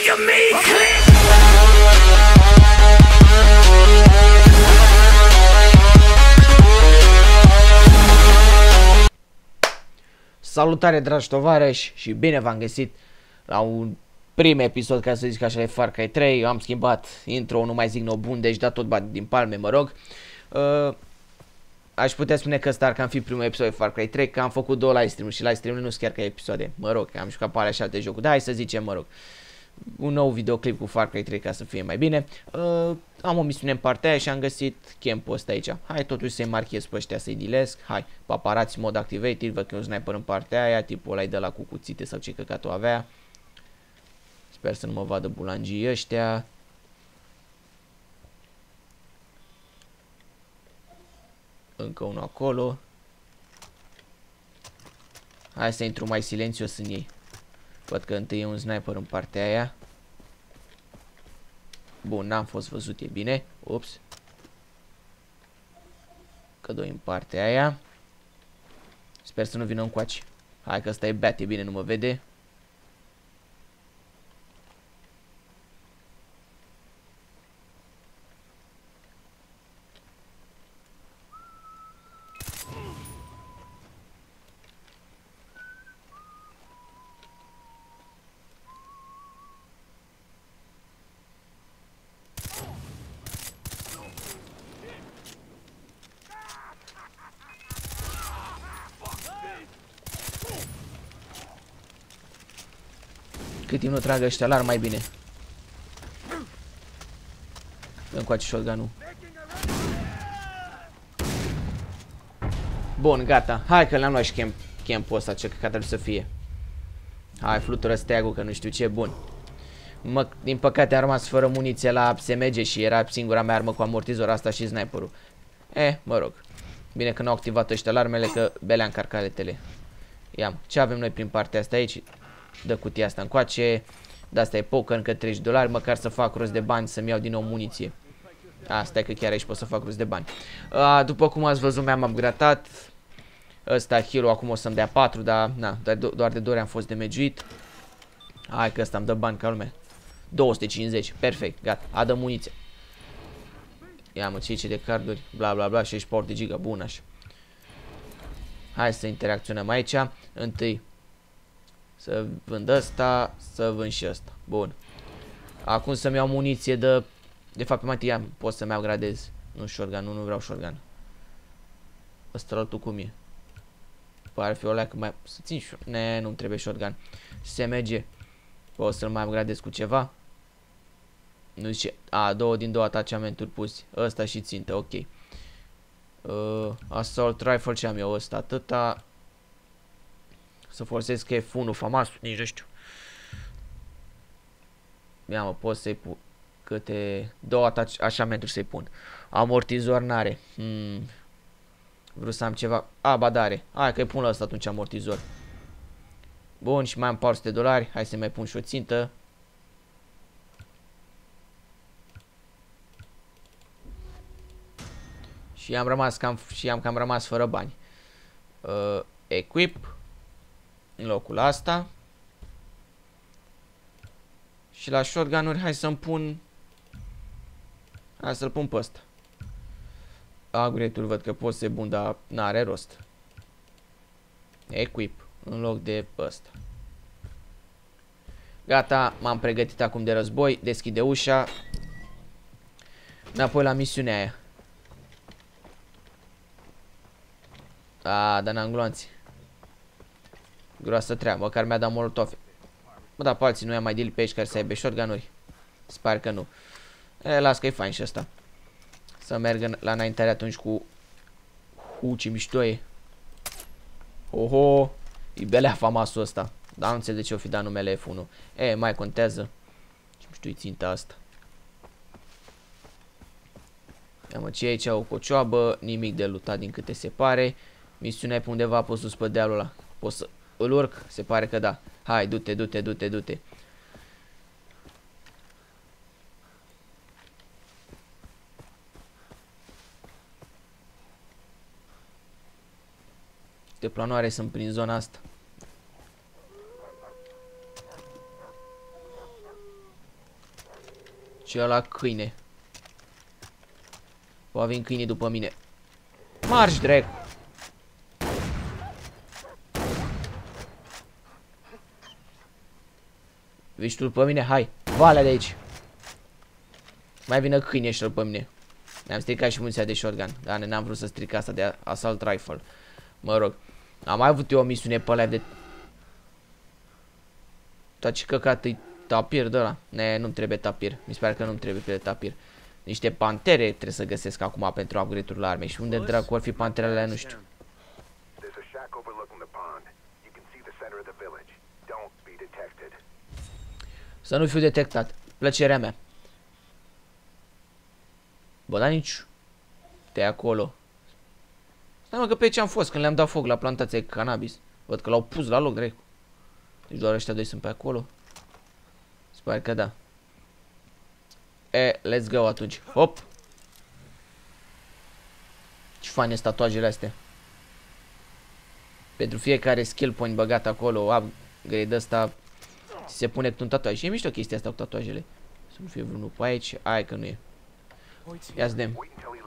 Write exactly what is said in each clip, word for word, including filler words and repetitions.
of me, click. Salutare, dragi tovarăși, și bine v-am găsit la un prim episod, ca să zic așa, de Far Cry trei. Am schimbat intro, nu mai zic no bun, deci da tot bate din palme, mă rog. Uh, aș putea spune că ăsta ar cam fi primul episod de Far Cry trei, că am făcut două live stream-uri și live stream-uri nu sunt chiar ca episoade, mă rog, că am jucat pe alea și alte jocuri, dar hai să zicem, mă rog, un nou videoclip cu Far Cry trei ca să fie mai bine. Uh, am o misiune în partea aia și am găsit campul ăsta aici. Hai totuși să-i marchez pe ăștia, să-i dilesc. Hai, paparați mod activated, văd că e un sniper în partea aia, tipul ăla de la cu cuțite sau ce căcatul avea. Sper să nu mă vadă bulangii ăștia. Încă unul acolo. Hai să intru mai silențios în ei. Văd că întâi e un sniper în partea aia. Bun, n-am fost văzut, e bine. Ups. Că doi în partea aia. Sper să nu vină încoace. Hai că ăsta e bat, e bine, nu mă vede. Cât timp nu tragă ăștia alarm, mai bine. Încoace shotgun-ul. Bun, gata. Hai că le-am luat și camp, camp-ul ăsta, ce căcat trebuie să fie. Hai, flutură steagul, că nu știu ce, bun. Mă, din păcate am rămas fără muniție la S M G și era singura mea armă cu amortizor, asta și sniperul. Eh, mă rog. Bine că n-au activat ăștia alarmele, că belea în carcaletele. Ia, ce avem noi prin partea asta aici? Dă cutia asta încoace. De asta e poker, încă treizeci de dolari. Măcar să fac rost de bani, să-mi iau din nou muniție. Asta e că chiar aici pot să fac rost de bani. A, după cum ați văzut, mi-am upgradat. Ăsta hero acum o să-mi dea patru, dar na, doar de două ori am fost demegiuit. Hai că ăsta îmi dă bani ca lumea. două sute cincizeci, perfect, gata, adă muniție. Ia mă, ce de carduri, bla bla bla, șaizeci și patru de giga, bun așa. Hai să interacționăm aici. Întâi să vând ăsta, să vând și ăsta. Bun. Acum să-mi iau muniție de... De fapt, mai întâi pot să-mi upgradez. Nu shotgun, nu, nu vreau shotgun. Ăsta altul cum e? Pare fi o leacă mai... Să țin și... Ne, nu-mi trebuie shotgun. S M G. O să-l mai upgradez cu ceva. Nu zice... A, două din două ataciamenturi puse. Ăsta și țintă, ok. Uh, assault rifle, ce am eu ăsta? Atâta... Să folosesc F unu famas, nici nu știu. Ia mă, pot să-i pun câte două atașamenturi să-i pun. Amortizor n-are. Hmm. Vreau să am ceva. A, ba dare. Hai că-i pun la ăsta atunci amortizor. Bun, și mai am patru sute de dolari. Hai să mai pun și o țintă. Și am rămas cam, și am cam rămas fără bani. Uh, equip. În locul asta. Și la shotgun-uri hai să-mi pun... Hai să-l pun pe ăsta. Upgrade-ul văd că pot să bun, dar n-are rost. Equip. În loc de ăsta. Gata, m-am pregătit acum de război. Deschide ușa. Înapoi la misiunea aia. A, dar n-am gloanțe. Groasă treabă, măcar mi-a dat molotov. Mă, dar pe alții nu i-am mai deal pe aici care să aibă shotgun-uri. Sper că nu. E, las că e fain și asta. Să merg la înaintare atunci cu... Hu, ce mișto e. Oho, e belea famasul ăsta. Dar nu înțeleg de ce o fi dat numele F unu. E, mai contează. Ce mișto-i ținta asta. Ia mă, ce e aici? O cocioabă. Nimic de lutat din câte se pare. Misiunea e pe undeva pe sus pe dealul ăla. Pot să îl urc? Se pare că da. Hai, du-te, du-te, du-te, du-te. De planoare sunt prin zona asta. Și ăla câine. O vin câinii după mine. Marș, dracu! Vii tu după mine? Hai! Valea de aici! Mai vină câine ăștia după mine. Ne-am stricat și muniția de shotgun. Dar n-am vrut să stric asta de assault rifle. Mă rog. Am mai avut eu o misiune pe live de... Dar ce căcat-i tapir de ăla? Ne, nu-mi trebuie tapir. Mi se pare că nu-mi trebuie pe tapir. Niște pantere trebuie să găsesc acum pentru upgrade-urile armei. Și unde dracu or fi panterele alea, nu știu. Să nu fiu detectat. Plăcerea mea. Bă, dar nici... Te acolo. Stai mă că pe aici am fost când le-am dat foc la plantația de cannabis. Văd că l-au pus la loc, dracu. Deci doar ăștia doi sunt pe acolo. Sper că da. E, let's go atunci. Hop. Ce faine sunt tatuajele astea. Pentru fiecare skill point băgat acolo, upgrade ăsta, se pune cu un tatuaj. Și e mișto chestia asta cu tatuajele. Să nu fie vreunul pe aici. Ai că nu e. Ia-ți dem.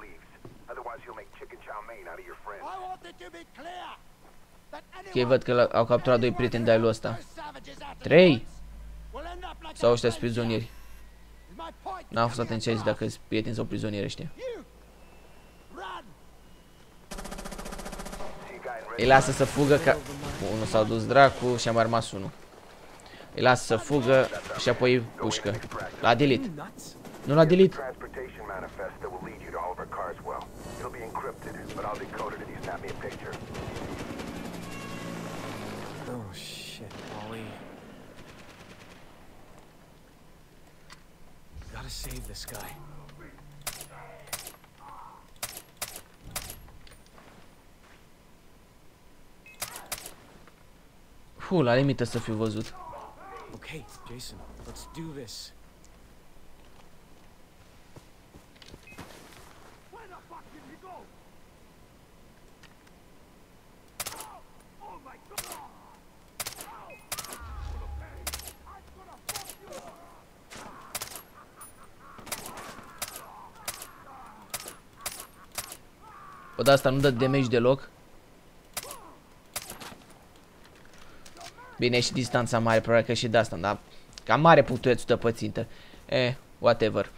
Ok, văd că au capturat doi prieteni de-ai lui ăsta. Trei? Sau ăștia sunt prizonieri? N-am fost atent ce ai zis dacă sunt prieteni sau prizonieri ăștia. Îi lasă să fugă ca... Unul s-a dus dracu și a mai rămas unul. Îi lasă să fugă și apoi pușcă. La delete. Nu la delete. Oh shit, Ollie. Gotta save this guy. Fu, la limită să fiu văzut. Okay, Jason, let's do this. O, de asta nu dă damage deloc. Bine, și distanța mare, probabil că și de asta, dar cam mare punctulețul de pățintă. Eh, whatever.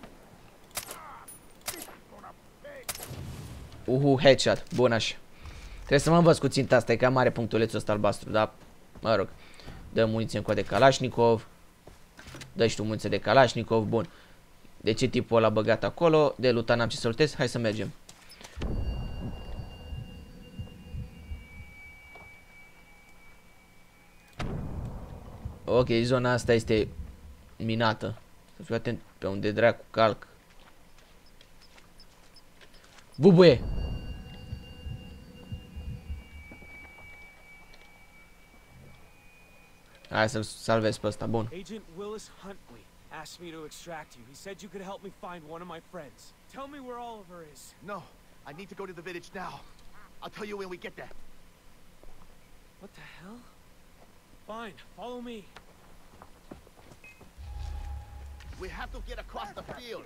Uhu, headshot, bun așa. Trebuie să mă învăț cu ținta asta, e cam mare punctulețul ăsta albastru, dar, mă rog. Dă muniție încă de Kalashnikov. Dă și tu muniție de Kalashnikov, bun. De ce tipul ăla băgat acolo? De luta n-am ce să lutez, hai să mergem. Ok, zona asta este minată. Să fiu atent pe unde dracu calc. Bubuie! Hai să-l salvez pe ăsta, bun. Agent Willis Huntley asked me to extract you. He said you could help me find one of my friends. Tell me where Oliver is. No, I need to go to the village now. I'll tell you when we get there. What the hell? Fine, follow me. We have to get across the field.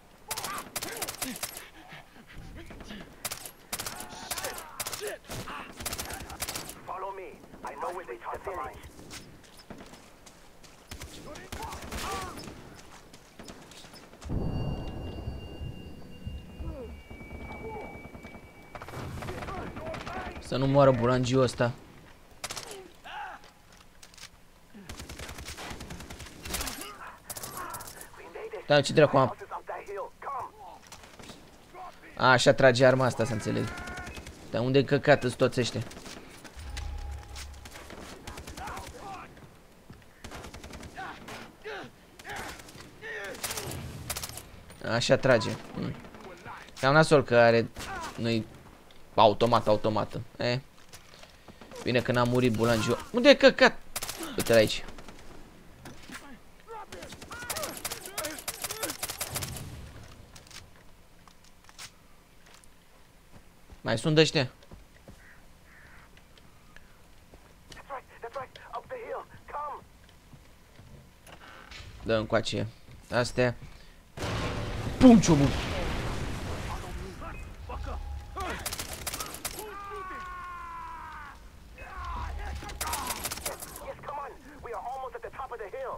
Shit! Follow me. I know where they toss the line. Să nu moară bulangiul ăsta. Da, ce dracu am? A, așa trage arma asta, să înțeleg. Dar unde căcat îți toți ăștia? Așa trage. Hmm. Cam nasol că are... Nu-i... Automat, automată. Eh. Bine că n-a murit bulangiu. Unde e căcat? Uite-l aici. Mai sunt de ăștia? Dă încoace. Astea. Pum, ciobul. Yes, come on. We are almost at the top of the hill.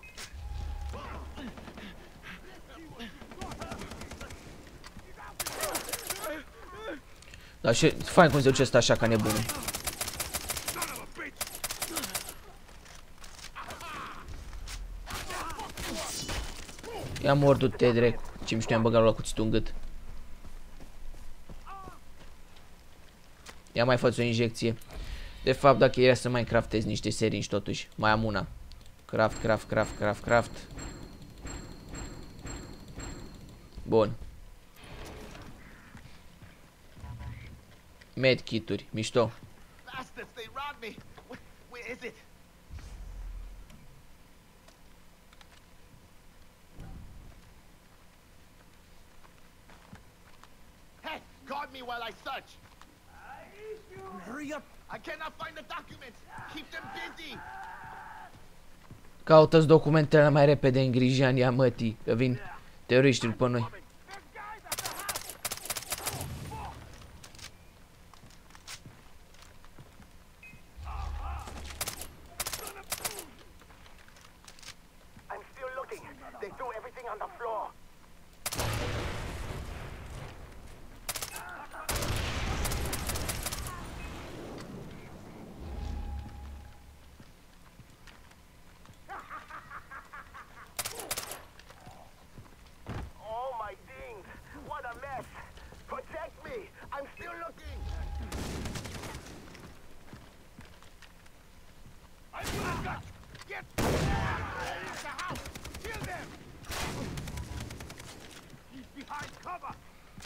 Dar și fain cum se duce ăsta așa ca nebunul. Ia mordu-te, drept. Ce mișto am băgat la cuțitul în gât. Ia mai faci o injecție. De fapt, dacă era să mai craftez niște seringi totuși. Mai am una. Craft, craft, craft, craft, craft. Bun. Medkituri, mișto. Bastards, they robbed me. Where, where is it? Hey, guard me while I search. Hurry up! I cannot find the documents. Keep them busy. Caută-ți documentele mai repede în Grijania, mătii, că vin teroriștii după noi. I'm still looking. They threw everything on the floor. Oh my dings! What a mess! Protect me! I'm still looking! Get the house. Kill them. He's behind cover.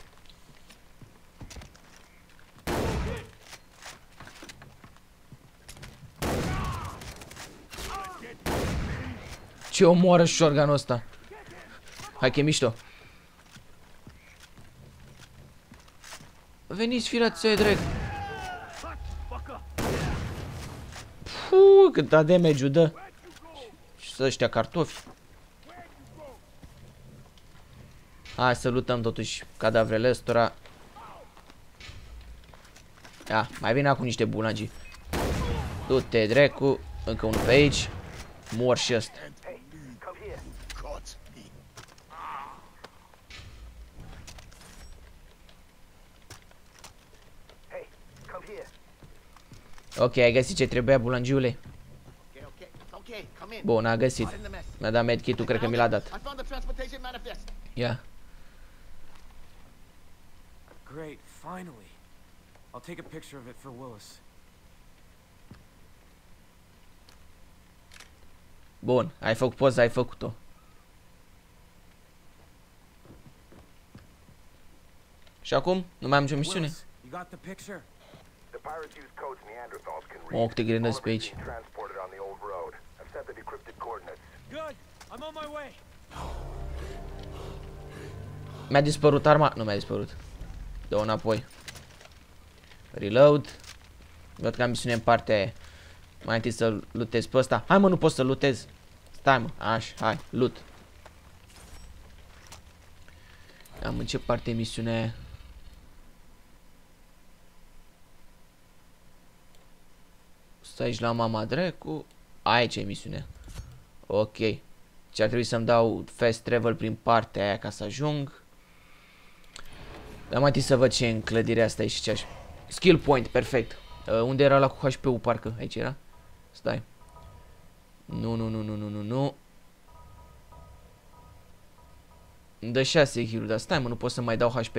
Ce omoară șorganul ăsta. Hai că e mișto. Veniți, firați-i drept. Puuu, cât damage-ul dă. Și să ăștia cartofi. Hai să lutăm totuși cadavrele ăstora. Ia, mai vine acum niște bulagi. Du-te, drecu. Încă unul pe aici. Mor și ăsta. Hey, come here. Caught me. Hey, come here. Ok, ai găsit ce trebuia, bulangiule? Okay, okay, it's okay. Come in. Bun, a găsit. Not in the mess. Mi-a dat medkit-ul, cred că mi l-a dat. I found the transportation manifest. Ia. Great, finally. I'll take a picture of it for Willis. Bun, ai făcut poza, ai făcut-o. Și acum? Nu mai am nicio misiune? Willis, you got the picture? The pirates use codes Neanderthals can Oh, read. câte grenăzi All pe of aici. it being transported on the old road. I've set the decrypted coordinates. Good. I'm on my way. Mi-a dispărut arma? Nu mi-a dispărut. Dă-o înapoi. Reload. Văd că am misiune în partea aia. Mai întâi să lutez pe ăsta. Hai mă, nu pot să lutez. Stai mă, așa, hai, loot. Am în ce parte e misiunea aia? Stai aici la mama dracu. Aici e misiunea. Ok. Ce ar trebui să-mi dau fast travel prin partea aia ca să ajung. Dar mai întâi să văd ce e în clădirea asta aici și ce aș... Skill point, perfect. Uh, unde era la cu H P-ul, parcă? Aici era? Stai. Nu, nu, nu, nu, nu, nu, nu. Îmi dă șase heal-uri, dar stai mă, nu pot să mai dau H P.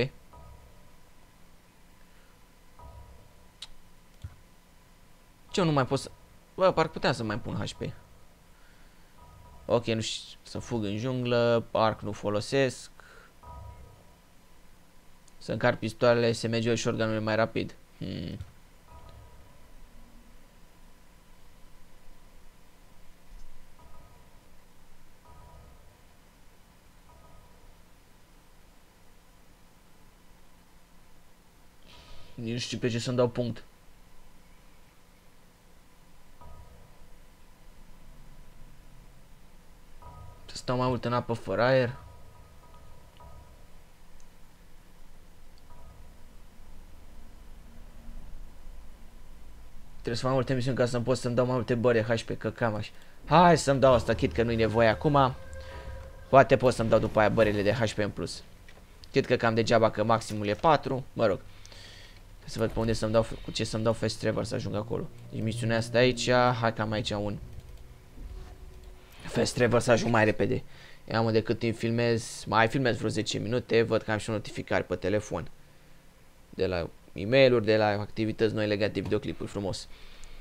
Ce, nu mai pot să... Bă, parcă puteam să mai pun H P. Ok, nu știu, să fug în junglă, arc nu folosesc. Să încarc pistoalele, S M G-ul și organul mai rapid. Hmm. Nici nu știu pe ce să-mi dau punct. Să stau mai mult în apă fără aer. Trebuie să fac multe misiuni ca să-mi pot să-mi dau mai multe bări H P, că cam așa. Hai să-mi dau asta, chit că nu-i nevoie acum. Poate pot să-mi dau după aia bările de H P în plus. Chit că cam degeaba că maximul e patru, mă rog. Să văd pe unde să-mi dau, cu ce să-mi dau fast travel să ajung acolo. Deci misiunea asta aici, hai că am aici un fast travel să ajung mai repede. Ia mă, de cât timp filmez, mai filmez vreo zece minute, văd că am și o notificare pe telefon. De la e-mail-uri, de la activități noi legate de videoclipuri, frumos.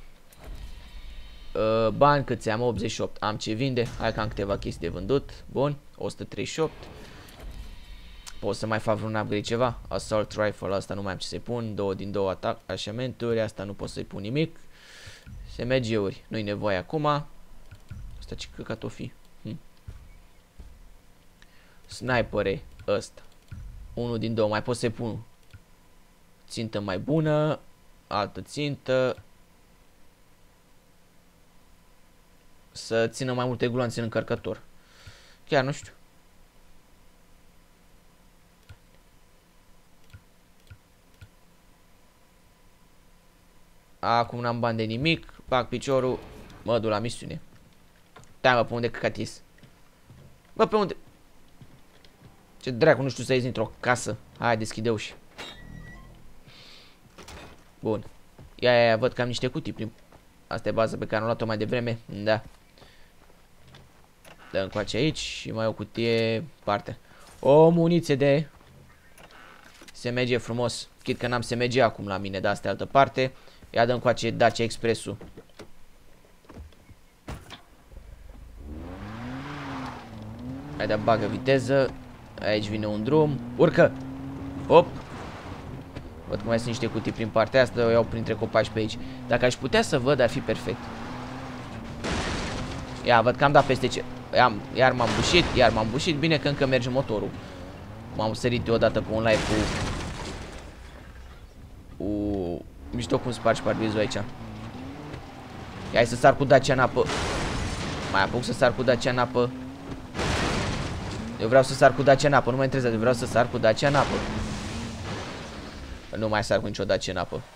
Uh, bani câți am? optzeci și opt. Am ce vinde, hai că am câteva chestii de vândut. Bun, o sută treizeci și opt. Pot să mai fac vreun upgrade ceva. Assault rifle, asta nu mai am ce să-i pun. Două din două atac, așamenturi, asta nu pot să-i pun nimic. S M G-uri, nu-i nevoie acum. Asta ce căcat o fi. Hm. Snipere, ăsta. Unul din două, mai pot să-i pun. Țintă mai bună. Altă țintă. Să țină mai multe gloanțe în încărcător. Chiar nu știu. Acum n-am bani de nimic. Bag piciorul. Mă duc la misiune. Da, mă, pe unde căcatis? Bă, pe unde? Ce dracu, nu știu să ies dintr-o casă. Hai, deschide uși. Bun. Ia, ia, ia, văd că am niște cutii prin... Asta e baza pe care am luat-o mai devreme. Da. Dă încoace aici și mai o cutie parte. O muniție de S M G frumos. Chit că n-am S M G acum la mine, dar asta e altă parte. Ia dă încoace Dacia Expressul. Hai, da, bagă viteză. Aici vine un drum. Urcă! Hop! Văd că mai sunt niște cutii prin partea asta. O iau printre copaci pe aici. Dacă aș putea să văd, ar fi perfect. Ia, văd că am dat peste ce... Am, iar m-am bușit, iar m-am bușit. Bine că încă merge motorul. M-am sărit eu odată cu un live cu... Cu... Mișto cum spargi parbrizul aici. Ia, hai să sar cu Dacia în apă. Mai apuc să sar cu Dacia în apă. Eu vreau să sar cu Dacia în apă, nu mă interesează, eu vreau să sar cu Dacia în apă. Nu mai sar cu nicio Dacia în apă.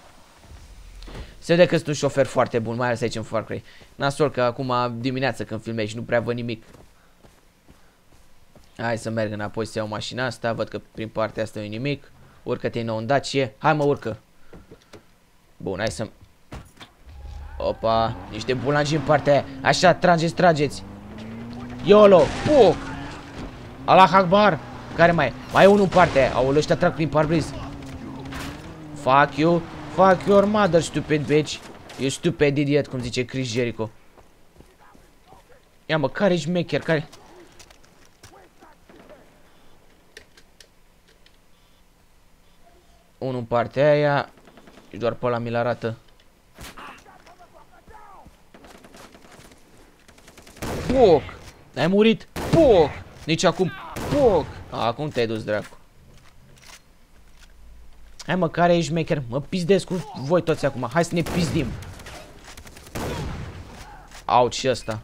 Se vede că sunt un șofer foarte bun, mai ales aici în Far Cry. Nasol că acum dimineața când filmezi nu prea văd nimic. Hai să merg înapoi să iau mașina asta, văd că prin partea asta nu e nimic. Urcă-te nou în Dacia, hai mă urcă. Bun, hai să... Opa, niște bulangi în partea aia. Așa, trageți, trageți. YOLO, puc. Allah Akbar. Care mai e? Mai e unul în partea aia. Aoleu, ăștia trag prin parbriz. Fuck you. Fuck your mother, stupid bitch. You stupid idiot, cum zice Chris Jericho. Ia mă, care ești mecher? Care... Unul în partea aia. Și doar pe ăla mi-l arată. Poc! Ai murit? Poc! Nici acum. Poc! Acum te-ai dus, dracu. Hai mă, care ești maker? Mă pizdesc cu voi toți acum. Hai să ne pizdim. Auci și ăsta.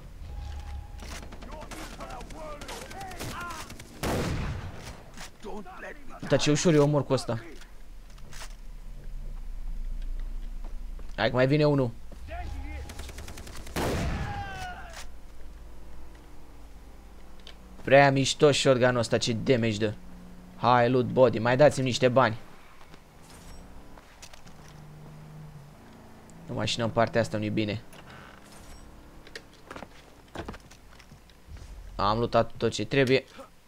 Uita ce ușor eu omor cu ăsta. Hai că mai vine unul. Prea mișto shotgun-ul ăsta, ce damage dă. Hai, loot body, mai dați-mi niște bani. O mașină în partea asta nu-i bine. Am lootat tot ce trebuie.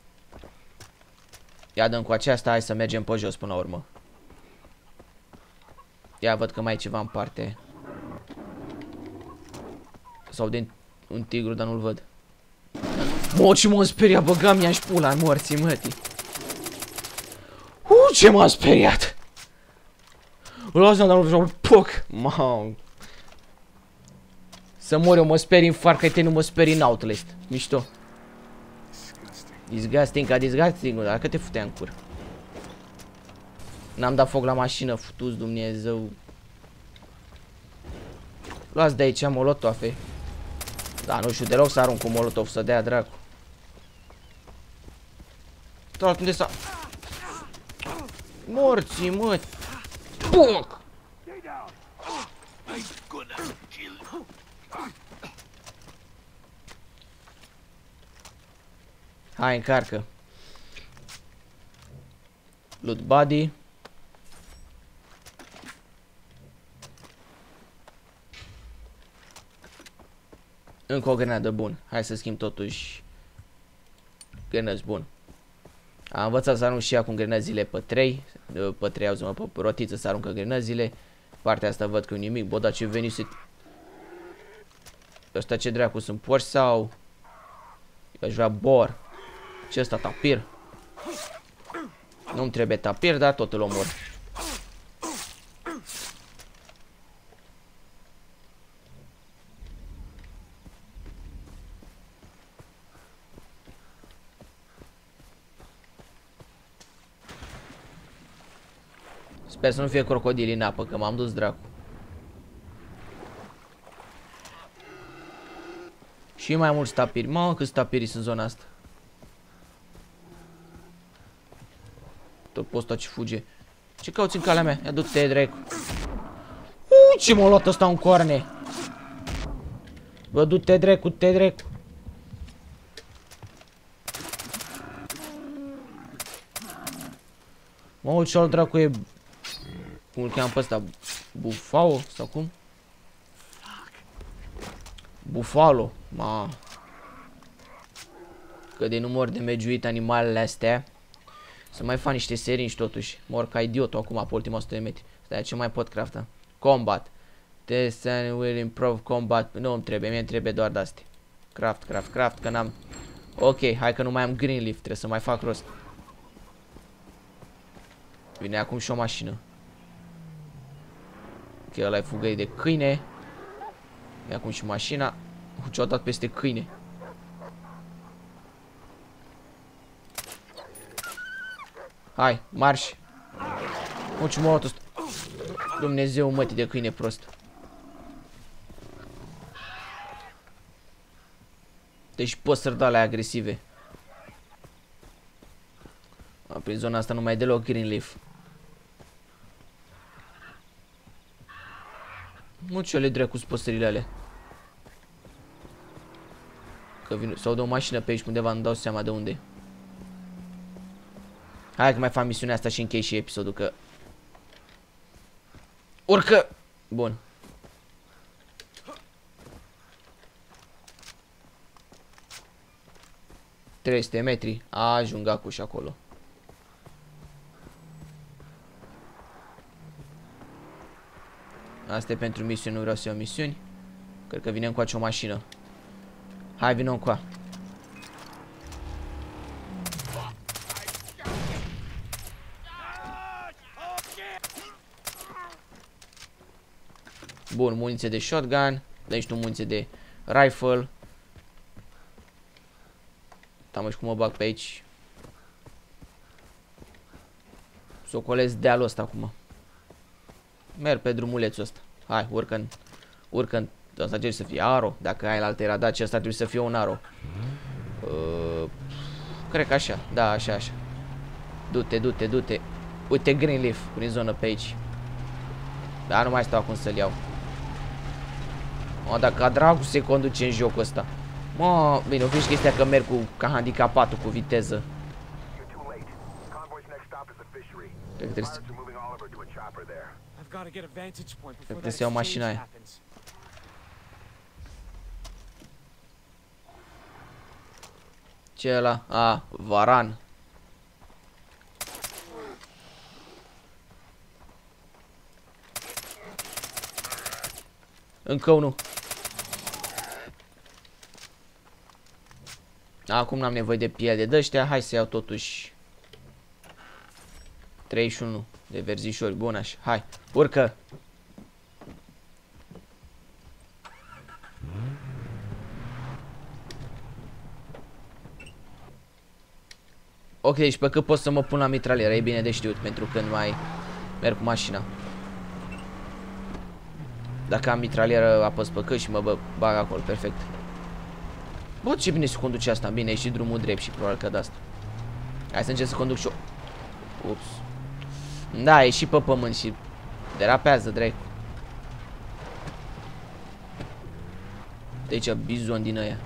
Ia dăm cu aceasta, hai să mergem pe jos până la urmă. Ia văd că mai e ceva în parte. Sau de un tigru, dar nu-l văd. Mă, ce m-a speriat, băgam i-aș pula în morții mătii. Uh, ce m-a speriat. Lasă, dar nu poc. Mamă. Să mor eu, mă sperii în Far Cry trei, nu mă sperii în Outlast. Mișto. Disgusting ca disgusting, dacă te futea în cur. N-am dat foc la mașină, futu-ți Dumnezeu. Luați de aici molotofe. Da, nu știu deloc să arunc cu molotov să dea dracu. Da, unde s-a... Morții, mă. Puc! Hai, încarcă. Loot body. Încă o grenadă, bun. Hai să schimb totuși grenăzi, bun. Am învățat să arunc și acum grenăzile pe trei. Pe trei, auzi-mă, pe rotiță să aruncă grenăzile. Partea asta văd că e nimic. Bă, dar ce veni să... Ăștia ce dracu sunt porci sau... Eu aș vrea bor. Ce ăsta, tapir? Nu-mi trebuie tapir, dar tot îl omor. Sper să nu fie crocodili în apă, că m-am dus dracu. Și mai mulți tapiri. Mamă, câți tapiri sunt în zona asta. Tot postul ce fuge. Ce cauți în calea mea? Ia du-te, dracu. Uuu, ce m-a luat ăsta un coarne. Bă, du-te, dracu, te dracu. Mă, ce al dracu e... Cum îl cheamă pe ăsta? Bufao? Sau cum? Bufalo. Ma. Că de număr de megiuit animalele astea. Să mai fac niște seringi totuși. Mor ca idiotul acum pe ultima o sută de metri. Stai, ce mai pot crafta? Combat. This will improve combat. Nu îmi trebuie, mie îmi trebuie doar de astea. Craft, craft, craft, că n-am... Ok, hai că nu mai am green leaf, trebuie să mai fac rost. Vine acum și o mașină. Ok, ăla e fugăi de câine. E acum și mașina. Ce-o dat peste câine. Hai, marș. O, ce m-a luat ăsta. Dumnezeu, mătii de câine prost. Deci păsări de-alea agresive. A, prin zona asta nu mai e deloc green leaf. Nu, ce le dracu cu păsările alea. Că vin, sau de o mașină pe aici undeva, nu dau seama de unde. Hai că mai fac misiunea asta și închei și episodul, că... Urcă! Bun. trei sute metri. Ajung acum și acolo. Asta e pentru misiuni, nu vreau să iau misiuni. Cred că vine încoace o mașină. Hai, vină încoa. Bun, muniție de shotgun. Deci tu muniție de rifle. Tamă și cum mă bag pe aici. Socolesc dealul ăsta acum. Merg pe drumulețul ăsta. Hai, urcă-n. Urcă-n. Asta trebuie să fie aro. Dacă ai la altă era dat, ăsta trebuie să fie un aro. Uh, cred că așa. Da, așa, așa. Du-te, du-te, du-te. Uite green leaf prin zonă pe aici. Dar nu mai stau acum să-l iau. Mă, dacă dracu se conduce în jocul ăsta. Mă, bine, o fi și chestia că merg cu, ca handicapatul, cu viteză. Cred că trebuie să... Cred că trebuie să iau mașina aia. Ce e ăla? A, varan. Încă unul. Acum n-am nevoie de piele de ăștia. Hai să iau totuși treizeci și unu de verzișori. Bun așa. Hai, urcă. Ok, deci pe cât pot să mă pun la mitralieră. E bine de știut pentru când mai merg cu mașina. Dacă am mitralieră, apăs pe cât și mă bă, bag acolo. Perfect. Bă, ce bine se conduce asta. Bine, e și drumul drept și probabil că de asta. Hai să încerc să conduc și-o. Ups. Da, e și pe pământ și derapează, dracu. De aici bizon din aia.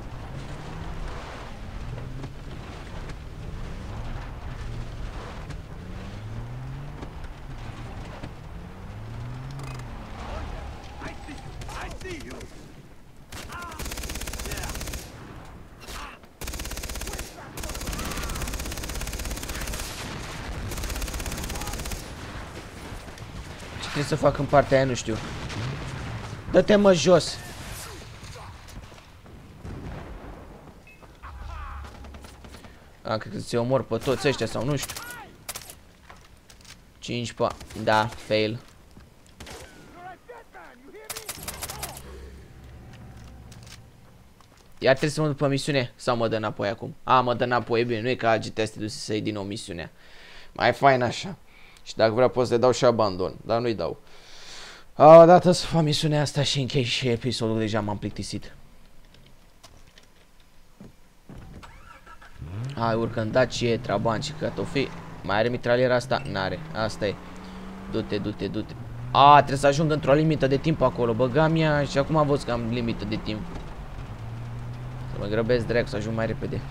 Ce trebuie să fac în partea aia, nu știu. Dă-te mă jos. A, cred că ți-i omor pe toți ăștia sau nu știu. cinci pa... Da, fail. Iar trebuie să mă duc pe misiune sau mă dă înapoi acum? A, mă dă înapoi, e bine, nu e ca G T A să te duci să iei din nou misiunea. Mai fain așa. Și dacă vreau pot să le dau și abandon, dar nu-i dau. A, odată să fac misiunea asta și închei și episodul, deja m-am plictisit. Hai, urcă în Dacie, Trabant și Catofi. Mai are mitraliera asta? N-are, asta e. Du-te, du-te, du-te. A, trebuie să ajung într-o limită de timp acolo, băga mea, și acum am văzut că am limită de timp. Să mă grăbesc direct, să ajung mai repede.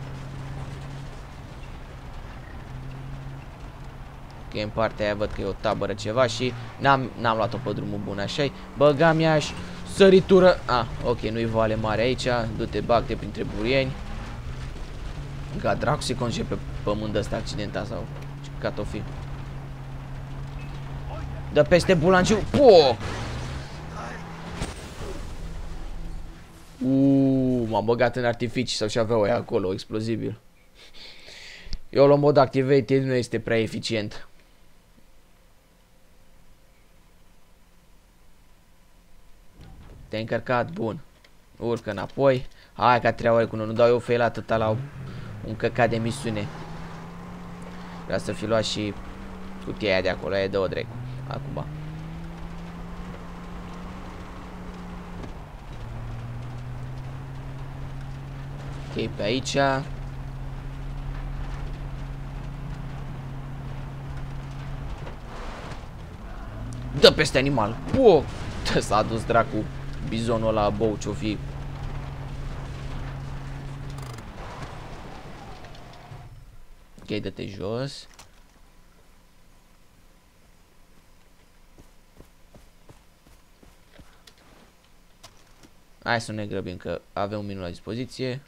Ok, în partea aia văd că e o tabără ceva și n-am luat-o pe drumul bun, așa-i. Băga mea și săritură. Ah, ok, nu-i vale mare aici. Du-te, bag-te printre burieni. Ca dracu se concepe pe pământ ăsta accidentat sau ce cat o fi. Dă peste bulangiu. Po! Uuu, m-am băgat în artificii sau și-avea oia acolo, explozibil. Eu la mod activated nu este prea eficient. Te-ai încărcat? Bun. Urcă înapoi. Hai ca treia ore cu nu dau eu fail atâta la un căcat de misiune. Vreau să fi luat și cutia aia de acolo, aia de o drecu. Acum. Ok, pe aici. Dă peste animal. Puh! S-a dus dracu bizonul ăla bou ce-o fi. Ok, dă-te jos. Hai să ne grăbim că avem un minut la dispoziție.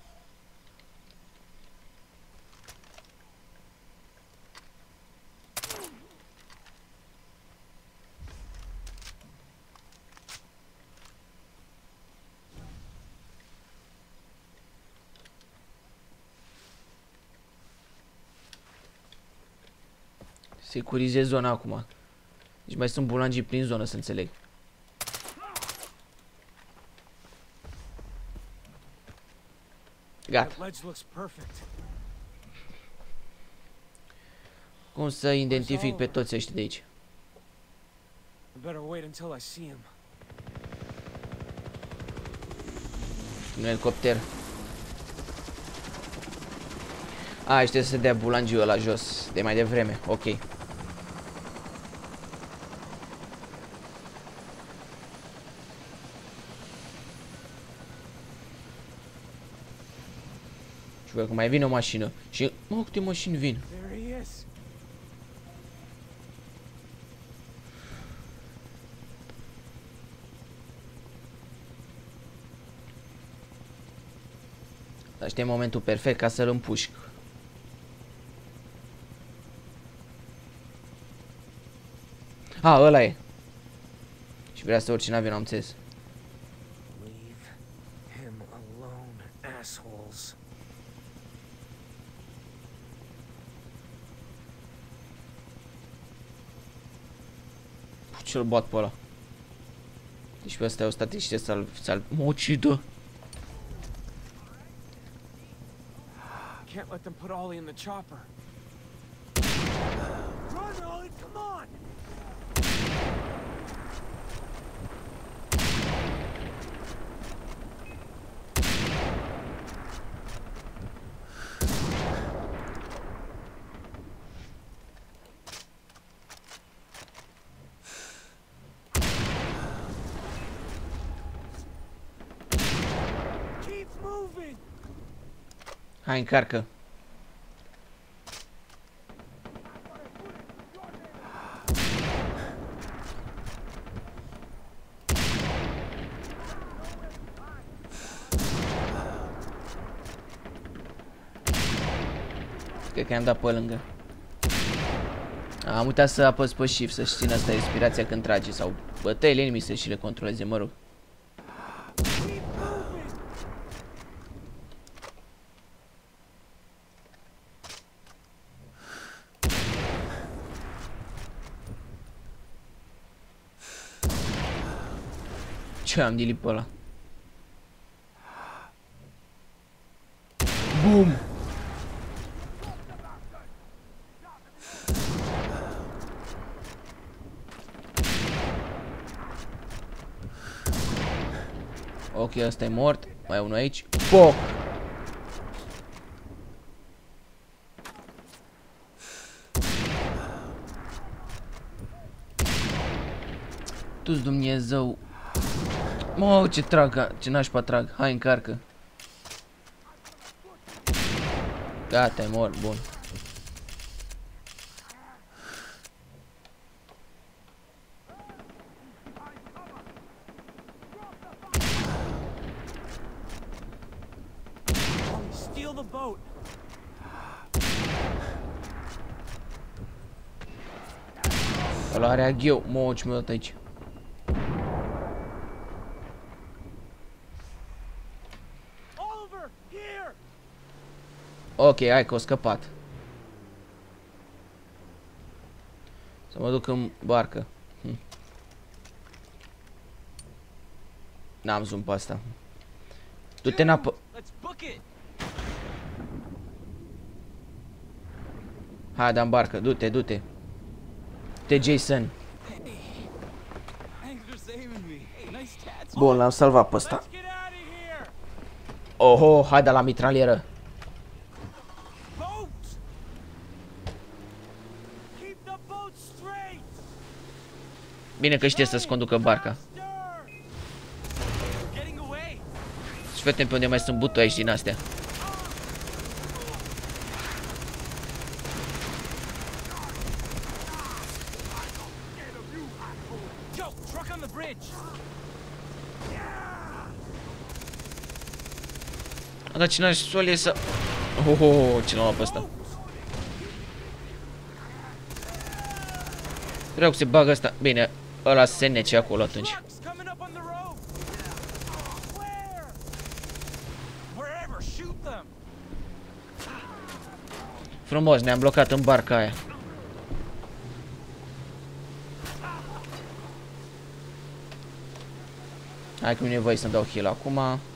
Securizez zona acum. Deci mai sunt bulangii prin zonă, să înțeleg. Gata. Cum să identific pe toți ăștia de aici? Un elicopter. A, ăștia să dea bulangiul ăla jos de mai devreme, ok. Și văd că mai vine o mașină. Și, mă, câte mașini vin. Dar știi momentul perfect ca să-l împușc. A, ăla e. Și vrea să urci în avion, am înțeles. Ce-l bat pe ăla. Deci pe ăsta e o statiște să-l... să-l... mă ucidă. Can't let them put Ollie in the chopper. Run, Ollie, come on! Hai, încarcă. Cred că i-am dat pe lângă. Am uitat să apăs pe shift, să-și țină asta respirația când trage. Sau bătăile enemy să și le controleze, mă rog. Ce am delete pe ăla? Bum! Ok, ăsta e mort. Mai e unul aici. Foc! Tu-ți Dumnezeu. Mă, ce trag, ce nașpa trag. Hai, încarcă. Gata, e mort, bun. Steal the boat. Ăla are aghiu. Mă, ce mi-a dat aici. Oliver, here. Ok, hai că o scăpat. Să mă duc în barcă. Hm. N-am zoom pe asta. Du-te în apă. Let's book it. Hai, da în barcă, du-te, du-te. Te Jason. Thanks for saving me. Hey, nice tats. Bun, l-am salvat pe ăsta. Let's get out of here. Oho, hai, da la mitralieră. Boat. Keep the boat straight. Bine că știe să-ți conducă barca. Getting away. Și vedem pe unde mai sunt butoaici din astea. Joe, truck on the bridge. A, dar cine sol e să... Oho, cine l-a luat pe ăsta? Vreau că se bagă ăsta. Bine, ăla se nece acolo atunci. Trucks coming up on the road. Where? Wherever, shoot them. Frumos, ne-am blocat în barca aia. Hai că mi-e nevoie să-mi dau heal acum.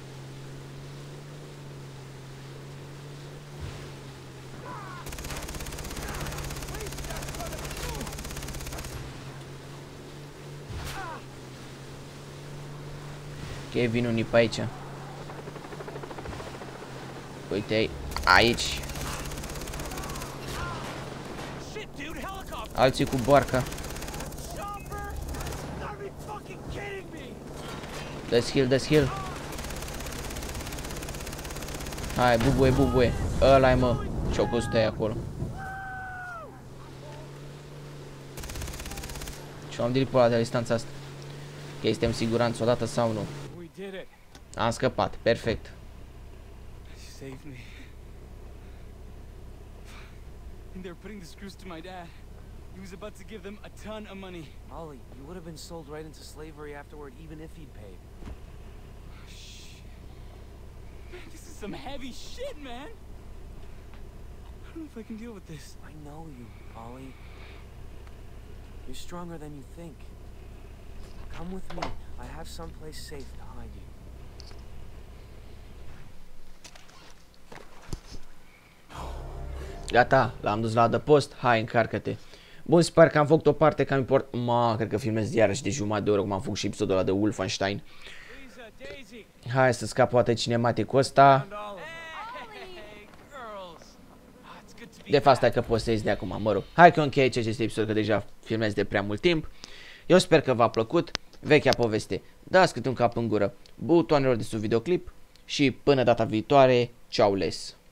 Ok, vin unii pe aici. Uite, aici. Shit, dude, helicopter. Alții cu barca. Chopper. Gotta be fucking kidding me. Dă-ți heal, dă-ți heal. Hai, bubuie, bubuie. Ăla-i, mă. Ce-o costă aia acolo. Și am delete pe ăla de la distanța asta. Ok, suntem siguranți odată sau nu? We did it. Am scăpat, perfect. Saved me. And they're putting the screws to my dad. He was about to give them a ton of money. Ollie, you would have been sold right into slavery afterward, even if he'd paid. Shit. This is some heavy shit, man. I don't know if I can deal with this. I know you, Ollie. You're stronger than you think. Come with me. I have someplace safe to hide you. Gata, l-am dus la adăpost. Hai, încarcă-te. Bun, sper că am făcut o parte cam import. Ma, cred că filmez iarăși de jumătate de oră, cum am făcut și episodul ăla de Wolfenstein. Lisa, Daisy. Hai să scap poate cinematicul ăsta. Found Oliver. Hey, girls. Ah, it's good to be De fapt, stai că poți să ies de acum, mă rog. Hai că închei aici acest episod, că deja filmez de prea mult timp. Eu sper că v-a plăcut vechea poveste. Dați câte un cap în gură butoanelor de sub videoclip și până data viitoare, ciao les!